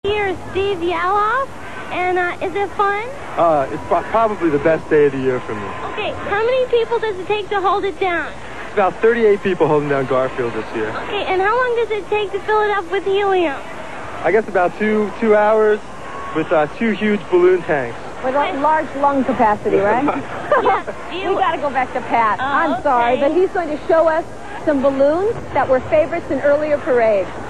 Here's Steve Yaloff, and is it fun? It's probably the best day of the year for me. Okay, how many people does it take to hold it down? It's about 38 people holding down Garfield this year. Okay, and how long does it take to fill it up with helium? I guess about two hours with 2 huge balloon tanks. With a large lung capacity, right? Yes. We got to go back to Pat. I'm okay. sorry, but he's going to show us some balloons that were favorites in earlier parades.